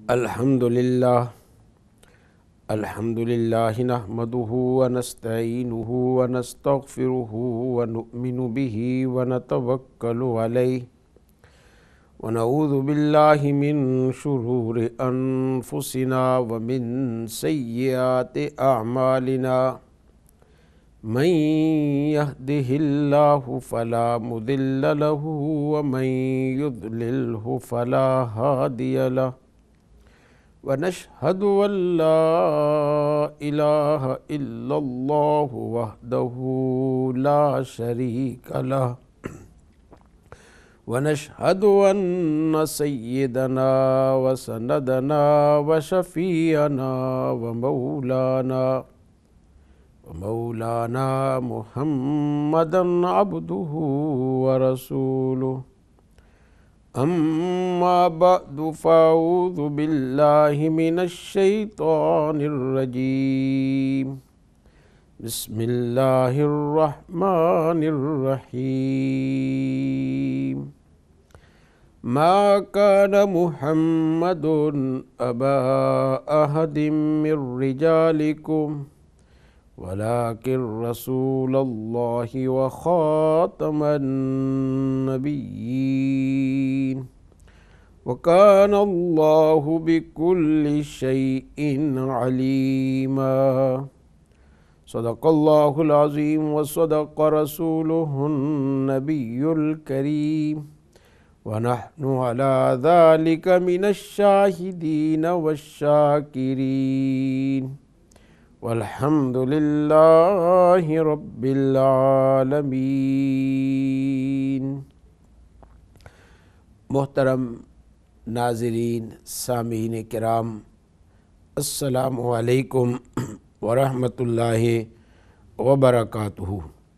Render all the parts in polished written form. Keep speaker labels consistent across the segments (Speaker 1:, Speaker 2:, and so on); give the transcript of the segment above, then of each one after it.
Speaker 1: الحمد للہ نحمدہ ونستعینہ ونستغفرہ ونؤمن بہ ونتوکل علیہ ونعوذ باللہ من شرور انفسنا ومن سیئات اعمالنا من یہدہ اللہ فلا مضل لہ ومن یضللہ فلا ہادی لہ ونشهد أن لا إله إلا الله وحده لا شريك له ونشهد أن سيدنا وسندنا وشفيعنا ومولانا محمدا عبده ورسوله أما بعد فأعوذ بالله من الشيطان الرجيم بسم الله الرحمن الرحيم ما كان محمد أبا أحد من رجالكم ولكن رسول الله وخاتم النبيين وكان الله بكل شيء عليما صدق الله العظيم وصدق رسوله النبي الكريم ونحن على ذلك من الشاهدين والشاكرين والحمد للہ رب العالمین۔ محترم ناظرین، سامعین کرام، السلام علیکم ورحمۃ اللہ وبرکاتہ۔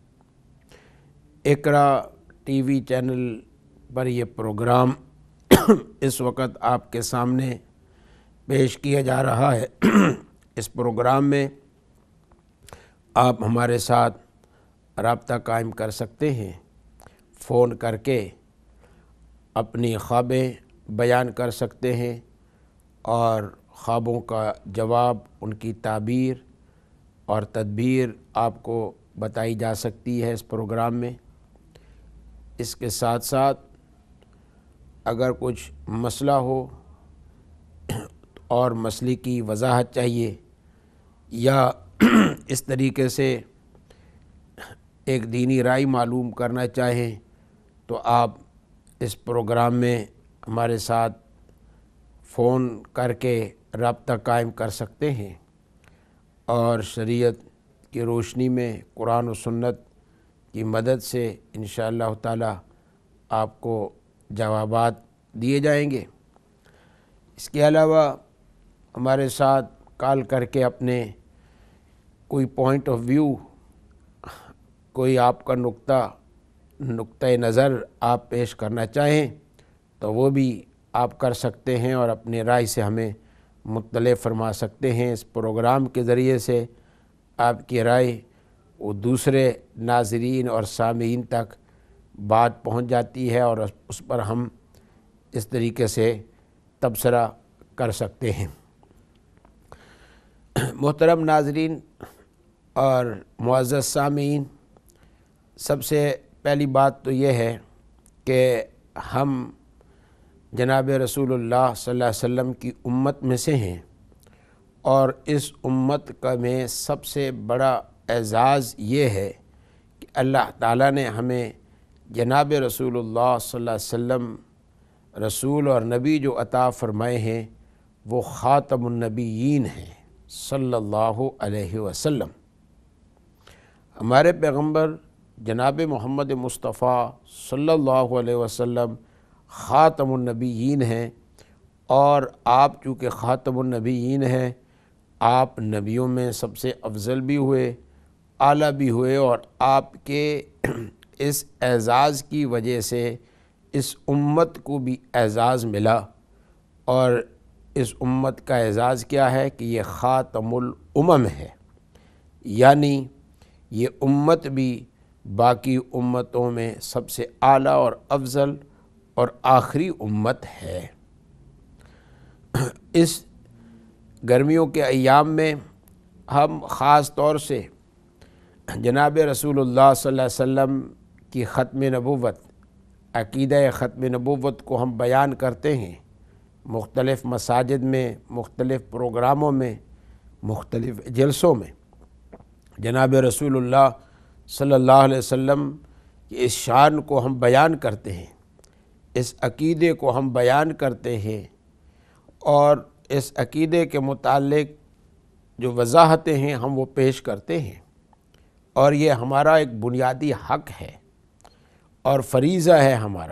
Speaker 1: اقرا ٹی وی چینل پر یہ پروگرام اس وقت آپ کے سامنے پیش کیا جا رہا ہے۔ اس پروگرام میں آپ ہمارے ساتھ رابطہ قائم کر سکتے ہیں، فون کر کے اپنی خوابیں بیان کر سکتے ہیں اور خوابوں کا جواب، ان کی تعبیر اور تدبیر آپ کو بتائی جا سکتی ہے اس پروگرام میں۔ اس کے ساتھ ساتھ اگر کچھ مسئلہ ہو اور مسئلے کی وضاحت چاہیے یا اس طریقے سے ایک دینی رائے معلوم کرنا چاہیں تو آپ اس پروگرام میں ہمارے ساتھ فون کر کے رابطہ قائم کر سکتے ہیں اور شریعت کی روشنی میں قرآن و سنت کی مدد سے انشاءاللہ تعالی آپ کو جوابات دیے جائیں گے۔ اس کے علاوہ ہمارے ساتھ کال کر کے اپنے کوئی پوائنٹ آف ویو، کوئی آپ کا نقطہ نظر آپ پیش کرنا چاہیں تو وہ بھی آپ کر سکتے ہیں اور اپنی رائے سے ہمیں مطلع فرما سکتے ہیں۔ اس پروگرام کے ذریعے سے آپ کی رائے وہ دوسرے ناظرین اور سامعین تک بات پہنچ جاتی ہے اور اس پر ہم اس طریقے سے تبصرہ کر سکتے ہیں۔ محترم ناظرین اور معزز سامعین، سب سے پہلی بات تو یہ ہے کہ ہم جناب رسول اللہ صلی اللہ علیہ وسلم کی امت میں سے ہیں اور اس امت کا میں سب سے بڑا اعزاز یہ ہے کہ اللہ تعالیٰ نے ہمیں جناب رسول اللہ صلی اللہ علیہ وسلم رسول اور نبی جو عطا فرمائے ہیں وہ خاتم النبیین ہیں صلی اللہ علیہ وسلم۔ ہمارے پیغمبر جناب محمد مصطفیٰ صلی اللہ علیہ وسلم خاتم النبیین ہیں اور آپ چونکہ خاتم النبیین ہیں، آپ نبیوں میں سب سے افضل بھی ہوئے، اعلیٰ بھی ہوئے اور آپ کے اس اعزاز کی وجہ سے اس امت کو بھی اعزاز ملا۔ اور اس امت کا اعزاز کیا ہے کہ یہ خاتم الامم ہے، یعنی یہ امت بھی باقی امتوں میں سب سے اعلیٰ اور افضل اور آخری امت ہے۔ اس گرمیوں کے ایام میں ہم خاص طور سے جناب رسول اللہ صلی اللہ علیہ وسلم کی ختم نبوت، عقیدہ ختم نبوت کو ہم بیان کرتے ہیں، مختلف مساجد میں، مختلف پروگراموں میں، مختلف جلسوں میں جناب رسول اللہ صلی اللہ علیہ وسلم کی اس شان کو ہم بیان کرتے ہیں، اس عقیدے کو ہم بیان کرتے ہیں، اور اس عقیدے کے متعلق جو وضاحتیں ہیں ہم وہ پیش کرتے ہیں، اور یہ ہمارا ایک بنیادی حق ہے اور فریضہ ہے ہمارا،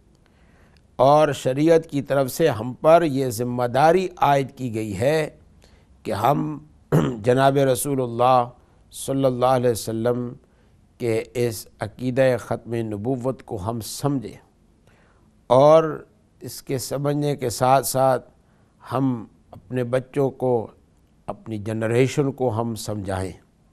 Speaker 1: اور شریعت کی طرف سے ہم پر یہ ذمہ داری عائد کی گئی ہے کہ ہم جناب رسول اللہ صلی اللہ علیہ وسلم کے اس عقیدہ ختم نبوت کو ہم سمجھیں، اور اس کے سمجھنے کے ساتھ ساتھ ہم اپنے بچوں کو، اپنی جنریشن کو ہم سمجھائیں۔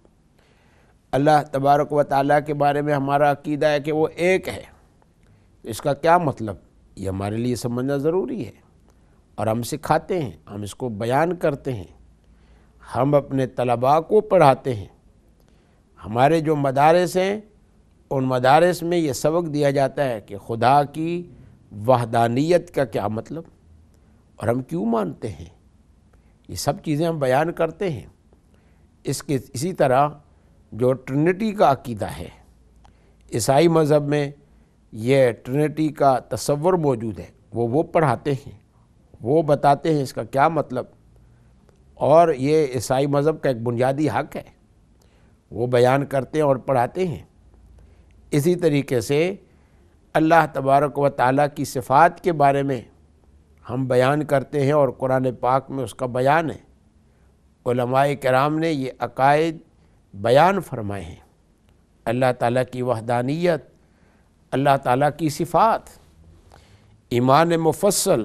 Speaker 1: اللہ تبارک و تعالیٰ کے بارے میں ہمارا عقیدہ ہے کہ وہ ایک ہے۔ اس کا کیا مطلب؟ یہ ہمارے لیے سمجھنا ضروری ہے، اور ہم سکھاتے ہیں، ہم اس کو بیان کرتے ہیں، ہم اپنے طلباء کو پڑھاتے ہیں۔ ہمارے جو مدارس ہیں ان مدارس میں یہ سبق دیا جاتا ہے کہ خدا کی وحدانیت کا کیا مطلب اور ہم کیوں مانتے ہیں، یہ سب چیزیں ہم بیان کرتے ہیں۔ اسی طرح جو ٹرینٹی کا عقیدہ ہے، عیسائی مذہب میں یہ ٹرینٹی کا تصور موجود ہے، وہ پڑھاتے ہیں، وہ بتاتے ہیں اس کا کیا مطلب، اور یہ عیسائی مذہب کا ایک بنیادی حق ہے، وہ بیان کرتے ہیں اور پڑھاتے ہیں۔ اسی طریقے سے اللہ تبارک و تعالیٰ کی صفات کے بارے میں ہم بیان کرتے ہیں، اور قرآن پاک میں اس کا بیان ہے۔ علماء کرام نے یہ عقائد بیان فرمائے ہیں، اللہ تعالیٰ کی وحدانیت، اللہ تعالیٰ کی صفات، ایمان مفصل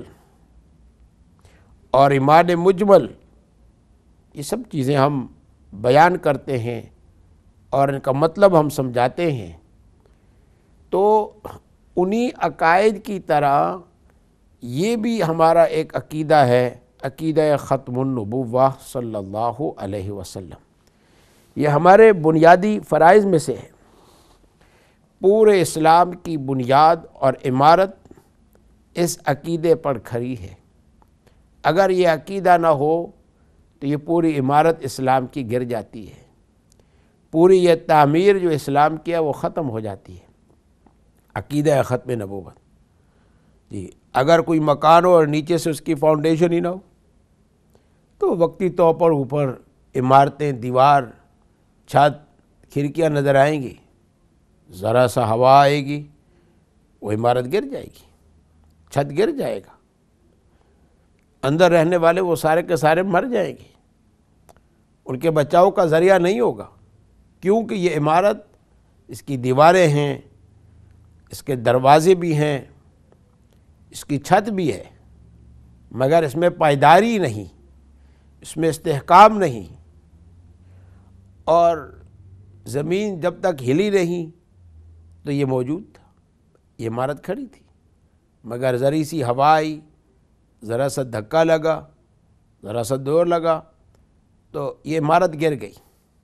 Speaker 1: اور ایمان مجمل، یہ سب چیزیں ہم بیان کرتے ہیں اور ان کا مطلب ہم سمجھاتے ہیں۔ تو انہی عقائد کی طرح یہ بھی ہمارا ایک عقیدہ ہے، عقیدہ ختم النبوہ صلی اللہ علیہ وسلم۔ یہ ہمارے بنیادی فرائض میں سے ہے۔ پورے اسلام کی بنیاد اور عمارت اس عقیدے پر کھڑی ہے۔ اگر یہ عقیدہ نہ ہو تو یہ پوری عمارت اسلام کی گر جاتی ہے، پوری یہ تعمیر جو اسلام کی ہے وہ ختم ہو جاتی ہے۔ عقیدہ ختم نبوت، جی اگر کوئی مکان ہو اور نیچے سے اس کی فاؤنڈیشن ہی نہ ہو تو وقتی طور پر اوپر عمارتیں، دیوار، چھت، کھڑکیاں نظر آئیں گی، ذرا سا ہوا آئے گی وہ عمارت گر جائے گی، چھت گر جائے گا، اندر رہنے والے وہ سارے کے سارے مر جائیں گے، ان کے بچاؤ کا ذریعہ نہیں ہوگا، کیونکہ یہ عمارت، اس کی دیواریں ہیں، اس کے دروازے بھی ہیں، اس کی چھت بھی ہے، مگر اس میں پائیداری نہیں، اس میں استحکام نہیں، اور زمین جب تک ہلی نہیں تو یہ موجود تھا، یہ عمارت کھڑی تھی، مگر ذری سی ہوا آئی، ذرا سا دھکا لگا، ذرا سا دور لگا تو یہ عمارت گر گئی۔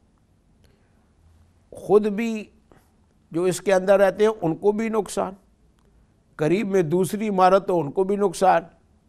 Speaker 1: خود بھی جو اس کے اندر رہتے ہیں ان کو بھی نقصان، قریب میں دوسری عمارت ہو ان کو بھی نقصان،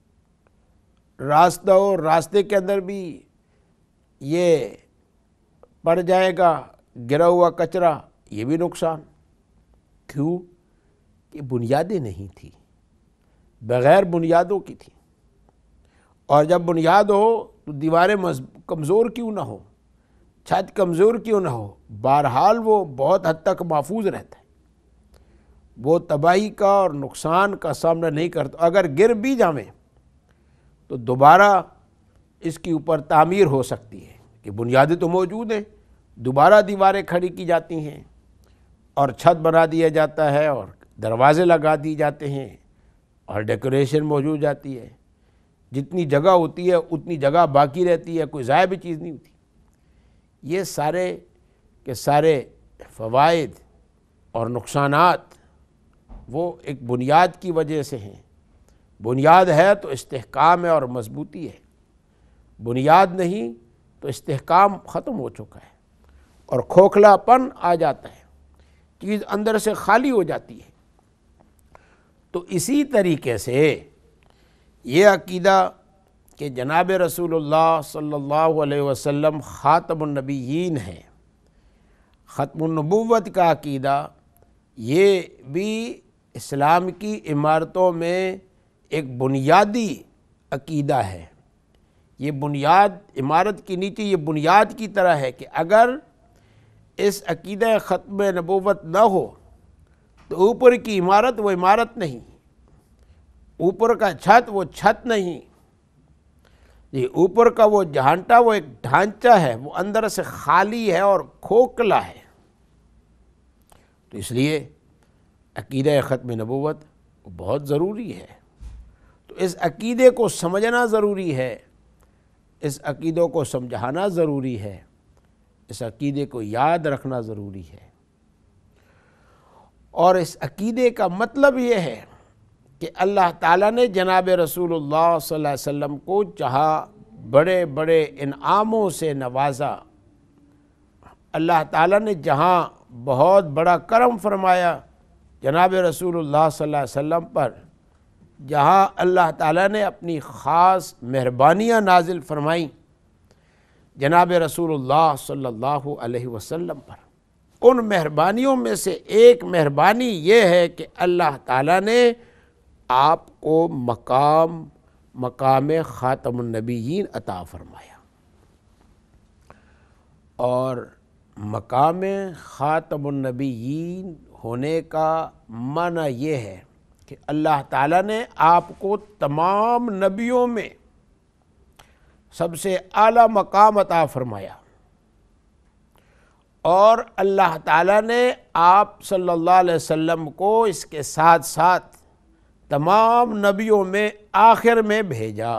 Speaker 1: راستہ ہو راستے کے اندر بھی یہ پڑ جائے گا، گرا ہوا کچرا، یہ بھی نقصان۔ کیوں؟ کہ بنیادیں نہیں تھی، بغیر بنیادوں کی تھی، اور جب بنیاد ہو تو دیواریں کمزور کیوں نہ ہو، چھت کمزور کیوں نہ ہو، بہرحال وہ بہت حد تک محفوظ رہتا ہے، وہ تباہی کا اور نقصان کا سامنا نہیں کرتا۔ اگر گر بھی جائیں تو دوبارہ اس کے اوپر تعمیر ہو سکتی ہے، کہ بنیادیں تو موجود ہیں، دوبارہ دیواریں کھڑی کی جاتی ہیں اور چھت بنا دیا جاتا ہے اور دروازے لگا دیے جاتے ہیں اور ڈیکوریشن موجود جاتی ہے، جتنی جگہ ہوتی ہے اتنی جگہ باقی رہتی ہے، کوئی ضائع بھی چیز نہیں ہوتی۔ یہ سارے کے سارے فوائد اور نقصانات وہ ایک بنیاد کی وجہ سے ہیں۔ بنیاد ہے تو استحکام ہے اور مضبوطی ہے، بنیاد نہیں تو استحکام ختم ہو چکا ہے اور کھوکھلا پن آ جاتا ہے، چیز اندر سے خالی ہو جاتی ہے۔ تو اسی طریقے سے یہ عقیدہ کہ جناب رسول اللہ صلی اللہ علیہ وسلم خاتم النبیین ہیں، ختم النبوت کا عقیدہ، یہ بھی اسلام کی عمارتوں میں ایک بنیادی عقیدہ ہے۔ یہ بنیاد عمارت کے نیچے یہ بنیاد کی طرح ہے کہ اگر اس عقیدہ ختم نبوت نہ ہو تو اوپر کی عمارت وہ عمارت نہیں، اوپر کا چھت وہ چھت نہیں، یہ اوپر کا وہ جھانٹا وہ ایک ڈھانچہ ہے، وہ اندر سے خالی ہے اور کھوکھلا ہے۔ تو اس لیے عقیدہ ختم نبوت بہت ضروری ہے۔ تو اس عقیدے کو سمجھنا ضروری ہے، اس عقیدوں کو سمجھانا ضروری ہے، اس عقیدے کو یاد رکھنا ضروری ہے۔ اور اس عقیدے کا مطلب یہ ہے کہ اللہ تعالیٰ نے جناب رسول اللہ صلی اللہ علیہ وسلم کو جہاں بڑے بڑے انعاموں سے نوازا، اللہ تعالیٰ نے جہاں بہت بڑا کرم فرمایا جناب رسول اللہ صلی اللہ علیہ وسلم پر، جہاں اللہ تعالیٰ نے اپنی خاص مہربانیاں نازل فرمائیں جناب رسول اللہ صلی اللہ علیہ وسلم پر، ان مہربانیوں میں سے ایک مہربانی یہ ہے کہ اللہ تعالیٰ نے آپ کو مقام خاتم النبیین عطا فرمایا۔ اور مقام خاتم النبیین ہونے کا معنی یہ ہے کہ اللہ تعالیٰ نے آپ کو تمام نبیوں میں سب سے اعلیٰ مقام عطا فرمایا، اور اللہ تعالیٰ نے آپ صلی اللہ علیہ وسلم کو اس کے ساتھ ساتھ تمام نبیوں میں آخر میں بھیجا۔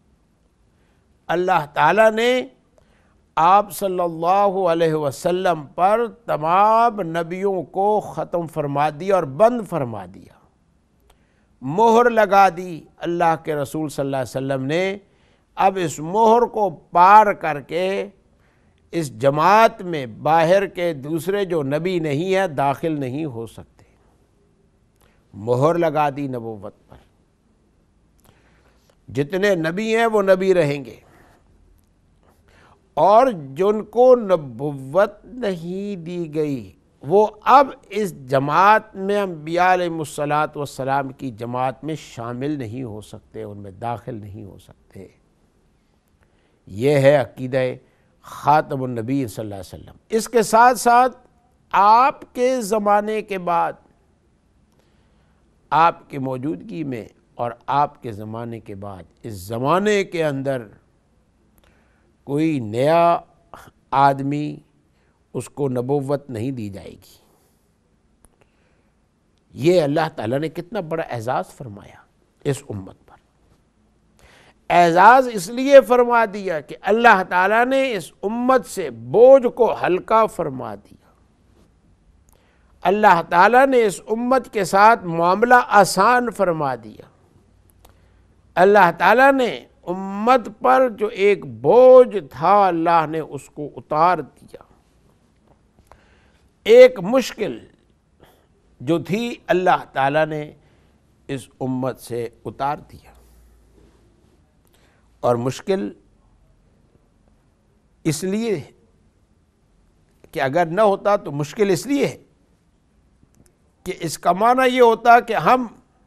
Speaker 1: اللہ تعالیٰ نے آپ صلی اللہ علیہ وسلم پر تمام نبیوں کو ختم فرما دیا اور بند فرما دیا، مہر لگا دی۔ اللہ کے رسول صلی اللہ علیہ وسلم نے اب اس مہر کو پار کر کے اس جماعت میں باہر کے دوسرے جو نبی نہیں ہیں داخل نہیں ہو سکتے، مہر لگا دی نبوت پر۔ جتنے نبی ہیں وہ نبی رہیں گے، اور جن کو نبوت نہیں دی گئی وہ اب اس جماعت میں انبیاء علیہ الصلوۃ والسلام کی جماعت میں شامل نہیں ہو سکتے، ان میں داخل نہیں ہو سکتے۔ یہ ہے عقیدہ خاتم النبی صلی اللہ علیہ وسلم۔ اس کے ساتھ ساتھ آپ کے زمانے کے بعد، آپ کی موجودگی میں اور آپ کے زمانے کے بعد، اس زمانے کے اندر کوئی نیا آدمی اس کو نبوت نہیں دی جائے گی۔ یہ اللہ تعالیٰ نے کتنا بڑا اعزاز فرمایا اس امت پر۔ اعزاز اس لیے فرما دیا کہ اللہ تعالیٰ نے اس امت سے بوجھ کو ہلکا فرما دیا، اللہ تعالیٰ نے اس امت کے ساتھ معاملہ آسان فرما دیا، اللہ تعالیٰ نے امت پر جو ایک بوجھ تھا اللہ نے اس کو اتار دیا، ایک مشکل جو تھی اللہ تعالیٰ نے اس امت سے اتار دیا۔ اور مشکل اس لیے کہ اگر نہ ہوتا تو مشکل اس لیے ہے کہ اس کا معنی یہ ہوتا کہ ہم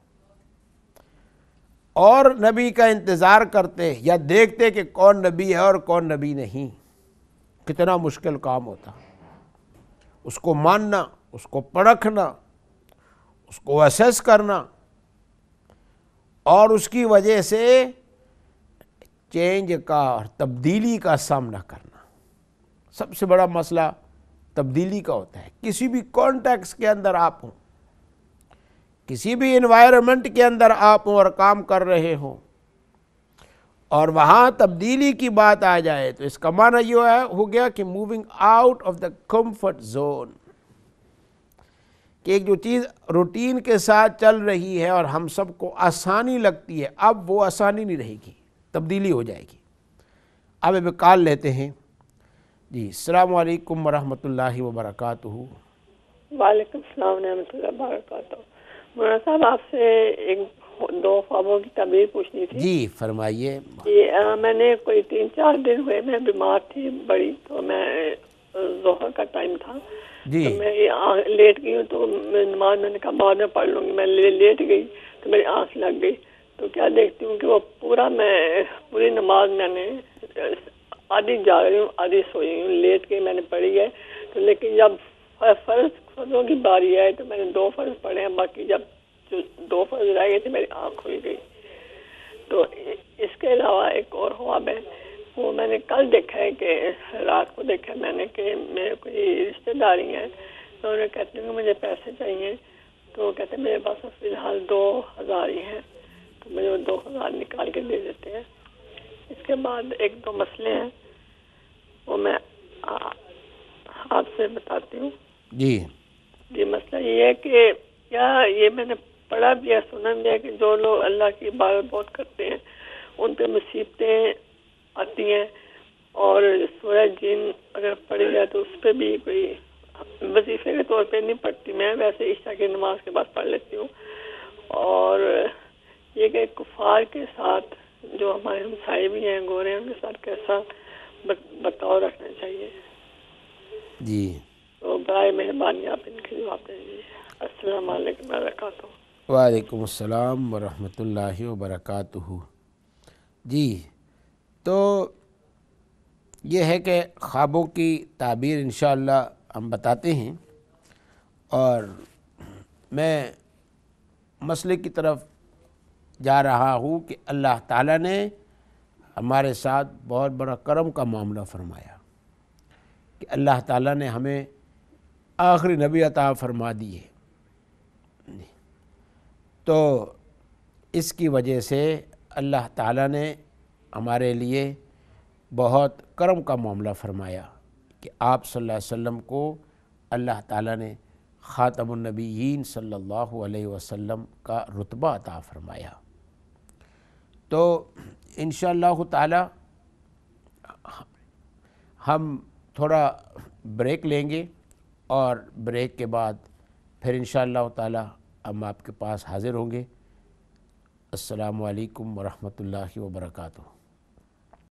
Speaker 1: اور نبی کا انتظار کرتے یا دیکھتے کہ کون نبی ہے اور کون نبی نہیں، کتنا مشکل کام ہوتا۔ اس کو ماننا، اس کو پرکھنا، اس کو اسیس کرنا، اور اس کی وجہ سے چینج کا اور تبدیلی کا سامنا کرنا۔ سب سے بڑا مسئلہ تبدیلی کا ہوتا ہے۔ کسی بھی کانٹیکس کے اندر آپ ہوں، کسی بھی انوائرمنٹ کے اندر آپ ہوں اور کام کر رہے ہوں، اور وہاں تبدیلی کی بات آ جائے تو اس کا معنی یہ ہو گیا کہ moving out of the comfort zone, کہ ایک جو چیز روٹین کے ساتھ چل رہی ہے اور ہم سب کو آسانی لگتی ہے، اب وہ آسانی نہیں رہے گی، تبدیلی ہو جائے گی۔ اب کال لیتے ہیں جی۔ السلام علیکم ورحمۃ اللہ وبرکاتہ۔
Speaker 2: وعلیکم السلام ورحمۃ اللہ وبرکاتہ۔ مولانا صاحب آپ سے ایک دو خوابوں کی تعبیر پوچھنی تھی۔
Speaker 1: جی فرمائیے۔
Speaker 2: میں نے کوئی 3-4 دن ہوئے میں بیمار تھی بڑی، تو میں ظہر کا ٹائم تھا
Speaker 1: جی
Speaker 2: تو میں لیٹ گئی ہوں، تو نماز میں نے کہا بعد میں پڑھ لوں گی، میں لیٹ گئی تو میری آنکھ لگ گئی، تو کیا دیکھتی ہوں کہ وہ پوری نماز میں نے آدھی جا رہی ہوں آدھی سوئی ہوں، لیٹ کے میں نے پڑھی ہے، تو لیکن جب فرضوں کی باری آئی تو میں نے 2 فرض پڑھے ہیں، باقی جب جو 2 فرض رہ گئے تھے میری آنکھ کھل گئی۔ تو اس کے علاوہ ایک اور خواب ہے، وہ میں نے کل دیکھا ہے کہ رات کو دیکھا میں نے کہ میرے کوئی رشتہ داری ہیں، تو انہیں کہتے ہیں کہ مجھے پیسے چاہیے، تو کہتے ہیں میرے پاس فی الحال 2000 ہی ہیں، تو مجھے وہ 2000 نکال کے دے دیتے ہیں۔ اس کے بعد 1-2 مسئلے ہیں، وہ میں آپ سے بتاتی ہوں۔
Speaker 1: جی
Speaker 2: یہ مسئلہ یہ ہے کہ کیا یہ میں نے پڑھا بھی ہے سنا بھی ہے کہ جو لوگ اللہ کی عبادت بہت کرتے ہیں ان پہ مصیبتیں آتی ہیں، اور سورہ جن اگر پڑھی جائے تو اس پہ بھی کوئی وظیفے کے طور پہ نہیں پڑھتی میں، ویسے عشاء کی نماز کے بعد پڑھ لیتی ہوں۔ اور یہ کہ کفار کے ساتھ جو ہمارے ہمسائے بھی ہیں گورے ہیں ان کے ساتھ کیسا برتاؤ رکھنا چاہیے،
Speaker 1: جی
Speaker 2: تو برائے مہربانی آپ ان کے جواب دیں گے۔ السلام علیکم وبرکاتہ۔
Speaker 1: وعلیکم السلام ورحمۃ اللہ وبرکاتہ۔ جی تو یہ ہے کہ خوابوں کی تعبیر انشاءاللہ ہم بتاتے ہیں، اور میں مسئلے کی طرف جا رہا ہوں کہ اللہ تعالیٰ نے ہمارے ساتھ بہت بڑا کرم کا معاملہ فرمایا کہ اللہ تعالیٰ نے ہمیں آخری نبی عطا فرما دیے، تو اس کی وجہ سے اللہ تعالیٰ نے ہمارے لیے بہت کرم کا معاملہ فرمایا کہ آپ صلی اللہ علیہ وسلم کو اللہ تعالیٰ نے خاتم النبیین صلی اللہ علیہ وسلم کا رتبہ عطا فرمایا۔ تو انشاءاللہ تعالی ہم تھوڑا بریک لیں گے، اور بریک کے بعد پھر انشاءاللہ تعالی ہم آپ کے پاس حاضر ہوں گے۔ السلام علیکم ورحمۃ اللہ وبرکاتہ۔